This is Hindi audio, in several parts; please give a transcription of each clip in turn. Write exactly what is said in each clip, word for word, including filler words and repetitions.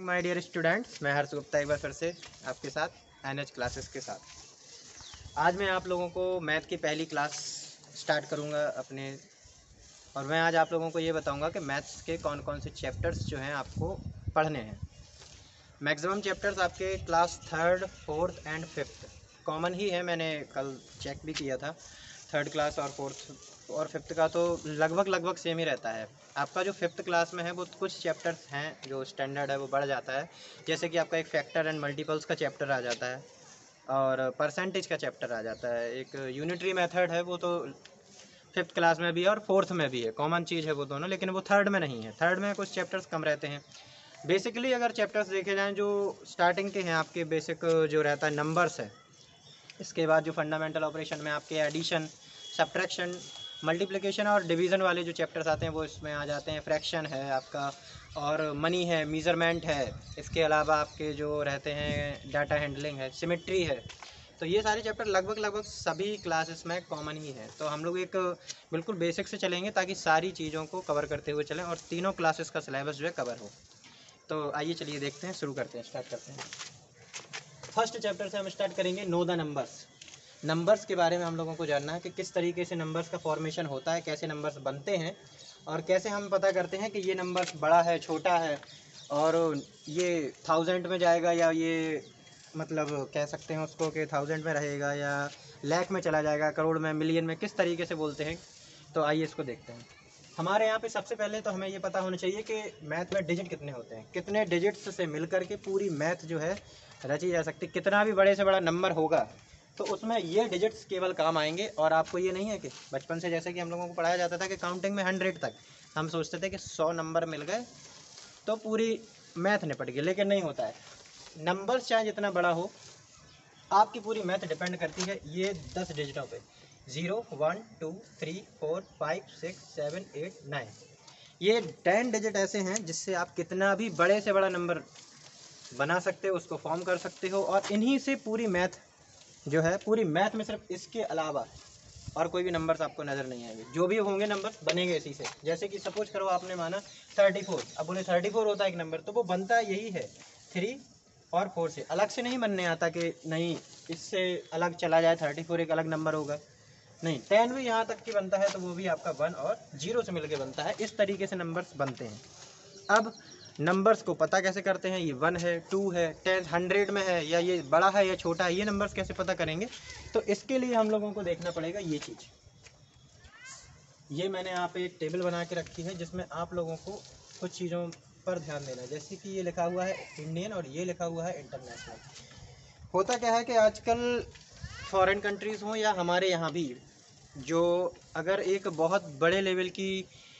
माय डियर स्टूडेंट्स, मैं हर्ष गुप्ता एक बार फिर से आपके साथ एनएच क्लासेस के साथ। आज मैं आप लोगों को मैथ की पहली क्लास स्टार्ट करूंगा अपने, और मैं आज आप लोगों को ये बताऊंगा कि मैथ्स के कौन कौन से चैप्टर्स जो हैं आपको पढ़ने हैं। मैक्सिमम चैप्टर्स आपके class third, fourth and fifth common ही है। मैंने कल चेक भी किया था, थर्ड क्लास और फोर्थ और फिफ्थ का तो लगभग लगभग सेम ही रहता है। आपका जो फिफ्थ क्लास में है वो कुछ चैप्टर्स हैं जो स्टैंडर्ड है वो बढ़ जाता है, जैसे कि आपका एक फैक्टर एंड मल्टीपल्स का चैप्टर आ जाता है और परसेंटेज का चैप्टर आ जाता है। एक यूनिटरी मेथड है, वो तो फिफ्थ क्लास में भी है और फोर्थ में भी है, कॉमन चीज़ है वो दोनों, लेकिन वो थर्ड में नहीं है। थर्ड में कुछ चैप्टर्स कम रहते हैं। बेसिकली अगर चैप्टर्स देखे जाएँ जो स्टार्टिंग के हैं, आपके बेसिक जो रहता है नंबर्स है, इसके बाद जो फंडामेंटल ऑपरेशन में आपके एडिशन, सब्ट्रैक्शन, मल्टीप्लिकेशन और डिवीज़न वाले जो चैप्टर्स आते हैं वो इसमें आ जाते हैं। फ्रैक्शन है आपका, और मनी है, मेज़रमेंट है, इसके अलावा आपके जो रहते हैं डाटा हैंडलिंग है, सिमेट्री है। तो ये सारे चैप्टर लगभग लगभग सभी क्लासेस में कॉमन ही है। तो हम लोग एक बिल्कुल बेसिक से चलेंगे ताकि सारी चीज़ों को कवर करते हुए चलें और तीनों क्लासेस का सिलेबस जो है कवर हो। तो आइए चलिए देखते हैं, शुरू करते हैं, स्टार्ट करते हैं। फर्स्ट चैप्टर से हम स्टार्ट करेंगे नो द नंबर्स। नंबर्स के बारे में हम लोगों को जानना है कि किस तरीके से नंबर्स का फॉर्मेशन होता है, कैसे नंबर्स बनते हैं और कैसे हम पता करते हैं कि ये नंबर्स बड़ा है, छोटा है, और ये थाउजेंड में जाएगा या ये मतलब कह सकते हैं उसको कि थाउजेंड में रहेगा या लाख में चला जाएगा, करोड़ में, मिलियन में, किस तरीके से बोलते हैं। तो आइए इसको देखते हैं। हमारे यहाँ पे सबसे पहले तो हमें ये पता होना चाहिए कि मैथ में डिजिट कितने होते हैं, कितने डिजिट्स से मिलकर के पूरी मैथ जो है रची जा सकती है। कितना भी बड़े से बड़ा नंबर होगा तो उसमें ये डिजिट्स केवल काम आएंगे। और आपको ये नहीं है कि बचपन से जैसे कि हम लोगों को पढ़ाया जाता था कि काउंटिंग में हंड्रेड तक हम सोचते थे कि सौ नंबर मिल गए तो पूरी मैथ निपट गई, लेकिन नहीं होता है। नंबर्स चाहे जितना बड़ा हो, आपकी पूरी मैथ डिपेंड करती है ये दस डिजिटों पे। Zero, one, two, three, four, five, six, seven, eight, nine, ये टेन डिजिट ऐसे हैं जिससे आप कितना भी बड़े से बड़ा नंबर बना सकते हो, उसको फॉर्म कर सकते हो। और इन्हीं से पूरी मैथ जो है, पूरी मैथ में सिर्फ इसके अलावा और कोई भी नंबर्स आपको नज़र नहीं आएंगे। जो भी होंगे नंबर्स बनेंगे इसी से। जैसे कि सपोज करो आपने माना थर्टी फोर, अब बोले थर्टी फोर होता है एक नंबर, तो वो बनता यही है थ्री और फोर से, अलग से नहीं बनने आता कि नहीं इससे अलग चला जाए थर्टी फोर एक अलग नंबर होगा, नहीं। टेन भी यहाँ तक की बनता है तो वो भी आपका वन और जीरो से मिलके बनता है। इस तरीके से नंबर्स बनते हैं। अब नंबर्स को पता कैसे करते हैं, ये वन है, टू है, टेन, हंड्रेड में है, या ये बड़ा है या छोटा है, ये नंबर्स कैसे पता करेंगे। तो इसके लिए हम लोगों को देखना पड़ेगा ये चीज़। ये मैंने यहाँ पे एक टेबल बना के रखी है जिसमें आप लोगों को कुछ चीज़ों पर ध्यान देना है। जैसे कि ये लिखा हुआ है इंडियन और ये लिखा हुआ है इंटरनेशनल। होता क्या है कि आजकल फॉरेन कंट्रीज़ हों या हमारे यहाँ भी, जो अगर एक बहुत बड़े लेवल की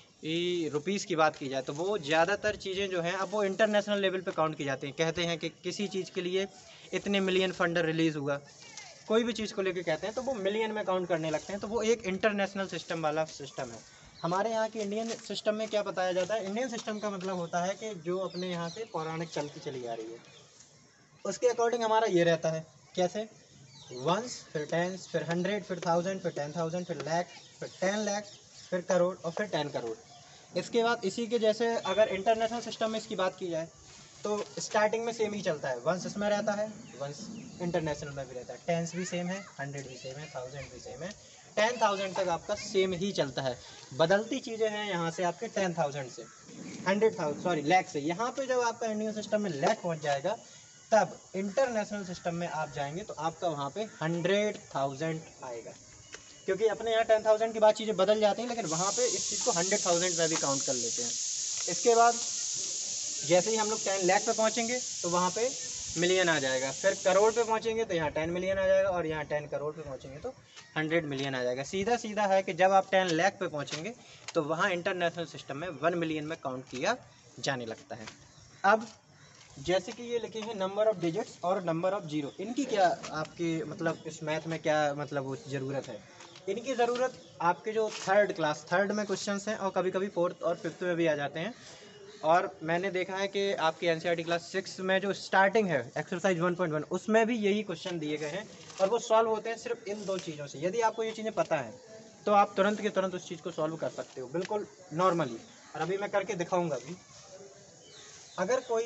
रुपीज़ की बात की जाए तो वो ज़्यादातर चीज़ें जो हैं अब वो इंटरनेशनल लेवल पे काउंट की जाती हैं। कहते हैं कि किसी चीज़ के लिए इतने मिलियन फंड रिलीज़ हुआ, कोई भी चीज़ को लेके कहते हैं तो वो मिलियन में काउंट करने लगते हैं। तो वो एक इंटरनेशनल सिस्टम वाला सिस्टम है। हमारे यहाँ के इंडियन सिस्टम में क्या बताया जाता है, इंडियन सिस्टम का मतलब होता है कि जो अपने यहाँ से पौराणिक चलती चली आ रही है उसके अकॉर्डिंग हमारा ये रहता है। कैसे, वंस, फिर टेंस, फिर हंड्रेड, फिर थाउजेंड, फिर टेन थाउजेंड, फिर लैख, फिर टेन लैख, फिर करोड़ और फिर टेन करोड़। इसके बाद इसी के जैसे अगर इंटरनेशनल सिस्टम में इसकी बात की जाए तो स्टार्टिंग में सेम ही चलता है। वंस इसमें रहता है, वंस इंटरनेशनल में भी रहता है, टेंस भी सेम है, हंड्रेड भी सेम है, थाउजेंड भी सेम है, टेन थाउजेंड तक आपका सेम ही चलता है। बदलती चीज़ें हैं यहाँ से आपके टेन थाउजेंड से, हंड्रेड थाउजेंड सॉरी लैख से। यहाँ पे जब आपका इंडियन सिस्टम में लैख पहुँच जाएगा तब इंटरनेशनल सिस्टम में आप जाएंगे तो आपका वहाँ पे हंड्रेड थाउजेंड आएगा, क्योंकि अपने यहाँ टेन थाउजेंड की बाद चीज़ें बदल जाती हैं, लेकिन वहाँ पे इस चीज़ को हंड्रेड थाउजेंड में भी काउंट कर लेते हैं। इसके बाद जैसे ही हम लोग टेन लाख पे पहुँचेंगे तो वहाँ पे मिलियन आ जाएगा, फिर करोड़ पे पहुँचेंगे तो यहाँ टेन मिलियन आ जाएगा, और यहाँ टेन करोड़ पे पहुँचेंगे तो हंड्रेड मिलियन आ जाएगा। सीधा सीधा है कि जब आप टेन लाख पे पहुँचेंगे तो वहाँ इंटरनेशनल सिस्टम में वन मिलियन में काउंट किया जाने लगता है। अब जैसे कि ये लिखे हैं नंबर ऑफ़ डिजिट्स और नंबर ऑफ़ जीरो, इनकी क्या आपकी मतलब इस मैथ में क्या मतलब वो ज़रूरत है। इनकी ज़रूरत आपके जो थर्ड क्लास थर्ड में क्वेश्चंस हैं और कभी कभी फोर्थ और फिफ्थ में भी आ जाते हैं। और मैंने देखा है कि आपकी एनसीईआरटी क्लास सिक्स में जो स्टार्टिंग है एक्सरसाइज वन पॉइंट वन, उसमें भी यही क्वेश्चन दिए गए हैं और वो सॉल्व होते हैं सिर्फ इन दो चीज़ों से। यदि आपको ये चीज़ें पता है तो आप तुरंत के तुरंत उस चीज़ को सॉल्व कर सकते हो बिल्कुल नॉर्मली। और अभी मैं करके दिखाऊँगा भी। अगर कोई चीज़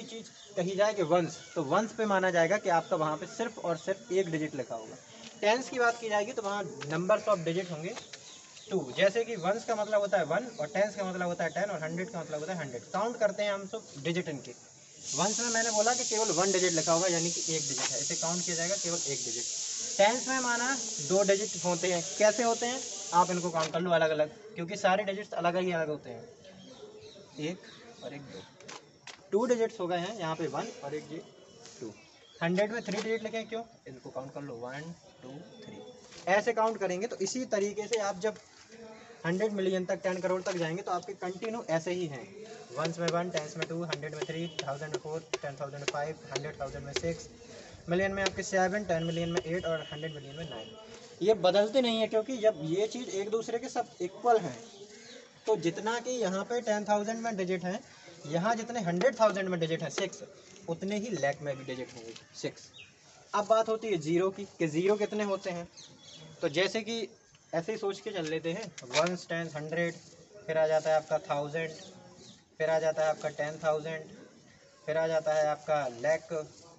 कही जाए कि वंस, तो वंस पे माना जाएगा कि आपका वहाँ पे सिर्फ और सिर्फ एक डिजिट लिखा होगा। टेंस की बात की जाएगी तो वहाँ नंबर्स ऑफ डिजिट होंगे टू। जैसे कि वंस का मतलब होता है वन और टेंस का मतलब होता है टेन और हंड्रेड का मतलब होता है हंड्रेड। काउंट करते हैं हम सब डिजिट इनके। वंस में मैंने बोला कि केवल वन डिजिट लिखा होगा यानी कि एक डिजिट है, इसे काउंट किया जाएगा केवल एक डिजिट। टेंस में माना दो डिजिट होते हैं। कैसे होते हैं आप इनको काउंट कर लो अलग अलग, क्योंकि सारे डिजिट्स अलग ही अलग होते हैं, एक और एक दो, टू डिजिट्स हो गए हैं यहाँ पे वन और एक जी टू। हंड्रेड में थ्री डिजिट लिखे क्यों, इनको काउंट कर लो वन टू थ्री, ऐसे काउंट करेंगे। तो इसी तरीके से आप जब हंड्रेड मिलियन तक टेन करोड़ तक जाएंगे तो आपके कंटिन्यू ऐसे ही हैं। वंस में वन, टेंस में टू, हंड्रेड में थ्री, थाउजेंड में फोर, टेन थाउजेंड में फाइव, हंड्रेड थाउजेंड में सिक्स, मिलियन में आपके सेवन, टेन मिलियन में एट और हंड्रेड मिलियन में नाइन। ये बदलते नहीं है क्योंकि जब ये चीज़ एक दूसरे के सब इक्वल हैं तो जितना कि यहाँ पे टेन थाउजेंड में डिजिट हैं, यहाँ जितने हंड्रेड थाउजेंड में डिजिट हैं सिक्स, उतने ही लैख में भी डिजिट होंगे सिक्स। अब बात होती है जीरो की कि ज़ीरो कितने होते हैं। तो जैसे कि ऐसे ही सोच के चल लेते हैं, वंस, टेन, हंड्रेड, फिर आ जाता है आपका थाउजेंड, फिर आ जाता है आपका टेन थाउजेंड, फिर आ जाता है आपका लैख,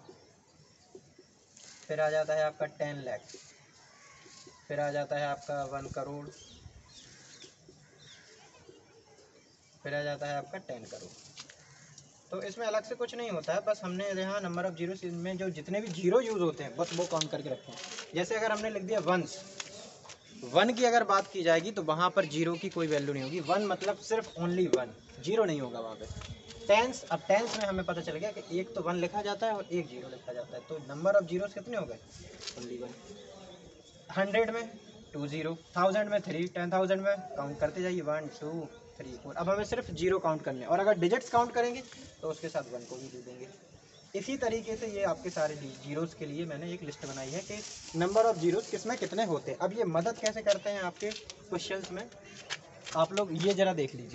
फिर आ जाता है आपका टेन लैख, फिर आ जाता है आपका वन करोड़, फिर आ जाता है आपका टेन करोड़। तो इसमें अलग से कुछ नहीं होता है, बस हमने यहाँ नंबर ऑफ जीरो में जो जितने भी जीरो यूज़ होते हैं बस वो काउंट करके रखें। जैसे अगर हमने लिख दिया वंस, वन की अगर बात की जाएगी तो वहाँ पर जीरो की कोई वैल्यू नहीं होगी। वन मतलब सिर्फ ओनली वन, जीरो नहीं होगा वहाँ पे। टेंस, अब टेंस में हमें पता चल गया कि एक तो वन लिखा जाता है और एक जीरो लिखा जाता है, तो नंबर ऑफ जीरो कितने हो गए, ओनली वन। हंड्रेड में टू जीरो, थाउजेंड में थ्री, टेन थाउजेंड में काउंट करते जाइए वन टू थ्री फोर। अब हमें सिर्फ जीरो काउंट करने, और अगर डिजिट्स काउंट करेंगे तो उसके साथ वन को भी दे देंगे। इसी तरीके से ये आपके सारे जीरोस के लिए मैंने एक लिस्ट बनाई है कि नंबर ऑफ जीरोस किस में कितने होते हैं। अब ये मदद कैसे करते हैं आपके क्वेश्चंस में, आप लोग ये ज़रा देख लीजिए।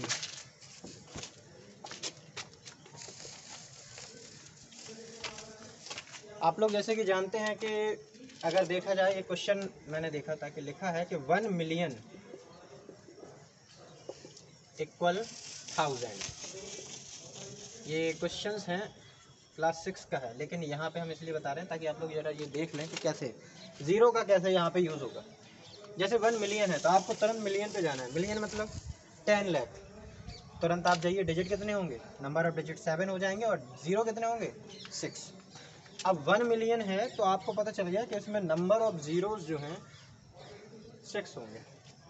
आप लोग जैसे कि जानते हैं कि अगर देखा जाए, ये क्वेश्चन मैंने देखा था कि लिखा है कि वन मिलियन इक्वल थाउजेंड। ये क्वेश्चंस हैं क्लास सिक्स का है, लेकिन यहाँ पे हम इसलिए बता रहे हैं ताकि आप लोग जरा ये देख लें कि कैसे ज़ीरो का कैसे यहाँ पे यूज़ होगा। जैसे वन मिलियन है तो आपको तुरंत मिलियन पे जाना है। मिलियन मतलब टेन लाख, तुरंत आप जाइए, डिजिट कितने होंगे, नंबर ऑफ डिजिट सेवन हो जाएंगे और ज़ीरो कितने होंगे, सिक्स। अब वन मिलियन है तो आपको पता चल गया कि इसमें नंबर ऑफ ज़ीरोज़ जो हैं सिक्स होंगे।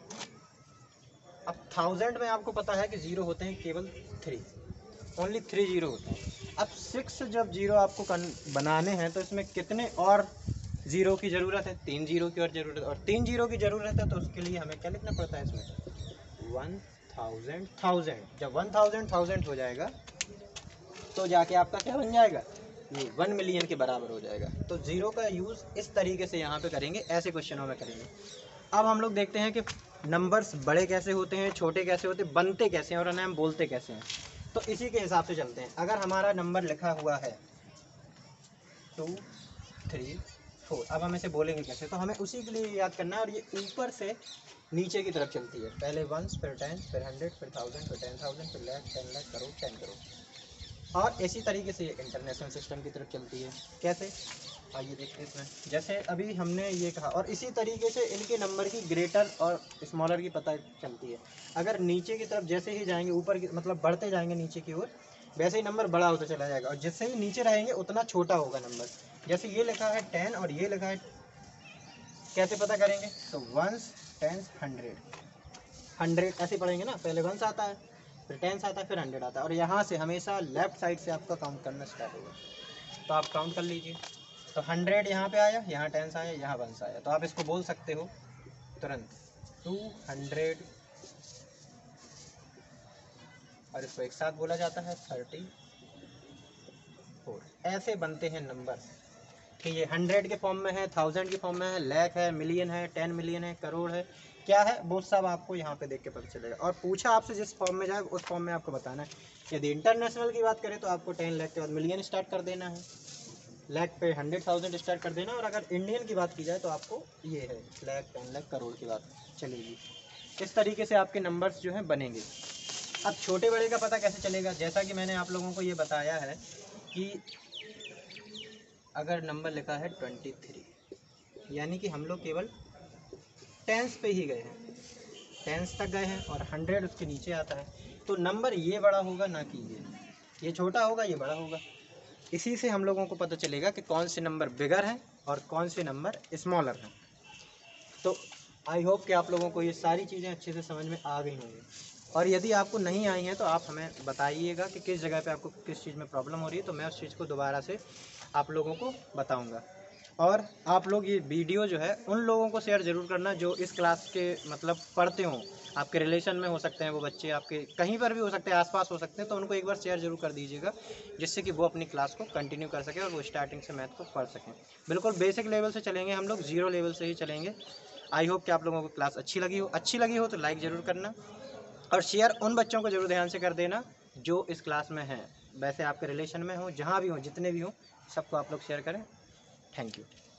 अब थाउजेंड में आपको पता है कि ज़ीरो होते हैं केवल थ्री, ओनली थ्री जीरो होते हैं। अब सिक्स जब जीरो आपको बनाने हैं तो इसमें कितने और ज़ीरो की ज़रूरत है, तीन जीरो की और ज़रूरत है, और तीन जीरो की ज़रूरत है तो उसके लिए हमें क्या लिखना पड़ता है इसमें, वन थाउजेंड थाउजेंड। जब वन थाउजेंड थाउजेंड हो जाएगा तो जाके आपका क्या बन जाएगा, ये वन मिलियन के बराबर हो जाएगा। तो ज़ीरो का यूज़ इस तरीके से यहाँ पे करेंगे, ऐसे क्वेश्चनों में करेंगे। अब हम लोग देखते हैं कि नंबर्स बड़े कैसे होते हैं, छोटे कैसे होते हैं, बनते कैसे हैं और उन्हें हम बोलते कैसे हैं। तो इसी के हिसाब से चलते हैं। अगर हमारा नंबर लिखा हुआ है टू थ्री फोर, अब हम इसे बोलेंगे कैसे, तो हमें उसी के लिए याद करना है। और ये ऊपर से नीचे की तरफ चलती है, पहले वंस, फिर टेन, फिर हंड्रेड, फिर थाउजेंड, फिर टेन थाउजेंड, फिर लैख, टेन लाख, करोड़, टेन करोड़। और इसी तरीके से ये इंटरनेशनल सिस्टम की तरफ चलती है। कैसे, आइए देखते हैं इसमें। जैसे अभी हमने ये कहा, और इसी तरीके से इनके नंबर की ग्रेटर और स्मॉलर की पता चलती है। अगर नीचे की तरफ जैसे ही जाएंगे, ऊपर की मतलब बढ़ते जाएंगे नीचे की ओर, वैसे ही नंबर बड़ा होता चला जाएगा, और जिससे ही नीचे रहेंगे उतना छोटा होगा नंबर। जैसे ये लिखा है टेन और ये लिखा है, कैसे पता करेंगे, तो वंस, टेन, हंड्रेड, हंड्रेड ऐसे पढ़ेंगे ना, पहले वंस आता है, फिर टेंस आता है, फिर हंड्रेड आता है, और यहाँ से हमेशा लेफ्ट साइड से आपका काउंट करना स्टार्ट होगा। तो आप काउंट कर लीजिए, तो हंड्रेड यहाँ पे आया, यहाँ टेंस आया, यहाँ वंस आया, तो आप इसको बोल सकते हो तुरंत टू हंड्रेड, और इसको एक साथ बोला जाता है थर्टी फोर। ऐसे बनते हैं नंबर कि ये हंड्रेड के फॉर्म में है, थाउजेंड के फॉर्म में है, लैख है, मिलियन है, टेन मिलियन है, करोड़ है, क्या है वो सब आपको यहाँ पे देख के पता चलेगा। और पूछा आपसे जिस फॉर्म में जाए उस फॉर्म में आपको बताना है। यदि इंटरनेशनल की बात करें तो आपको टेन लाख के बाद मिलियन स्टार्ट कर देना है, लाख पे हंड्रेड थाउजेंड स्टार्ट कर देना, और अगर इंडियन की बात की जाए तो आपको ये है लाख, टेन लाख, करोड़ की बात चलेगी। इस तरीके से आपके नंबर्स जो हैं बनेंगे। अब छोटे बड़े का पता कैसे चलेगा, जैसा कि मैंने आप लोगों को ये बताया है कि अगर नंबर लिखा है ट्वेंटी थ्री, यानी कि हम लोग केवल टेंस पे ही गए हैं, टेंस तक गए हैं और हंड्रेड उसके नीचे आता है, तो नंबर ये बड़ा होगा ना कि ये ये छोटा होगा, ये बड़ा होगा। इसी से हम लोगों को पता चलेगा कि कौन से नंबर बिगर हैं और कौन से नंबर स्मॉलर हैं। तो आई होप कि आप लोगों को ये सारी चीज़ें अच्छे से समझ में आ गई होंगी, और यदि आपको नहीं आई हैं तो आप हमें बताइएगा कि किस जगह पे आपको किस चीज़ में प्रॉब्लम हो रही है, तो मैं उस चीज़ को दोबारा से आप लोगों को बताऊंगा। और आप लोग ये वीडियो जो है उन लोगों को शेयर ज़रूर करना जो इस क्लास के मतलब पढ़ते हों, आपके रिलेशन में हो सकते हैं वो बच्चे, आपके कहीं पर भी हो सकते हैं, आसपास हो सकते हैं, तो उनको एक बार शेयर जरूर कर दीजिएगा, जिससे कि वो अपनी क्लास को कंटिन्यू कर सकें और वो स्टार्टिंग से मैथ को पढ़ सकें। बिल्कुल बेसिक लेवल से चलेंगे हम लोग, ज़ीरो लेवल से ही चलेंगे। आई होप कि आप लोगों को क्लास अच्छी लगी हो। अच्छी लगी हो तो लाइक ज़रूर करना और शेयर उन बच्चों को ज़रूर ध्यान से कर देना जो इस क्लास में हैं, वैसे आपके रिलेशन में हो, जहाँ भी हो, जितने भी हों, सबको आप लोग शेयर करें। Thank you.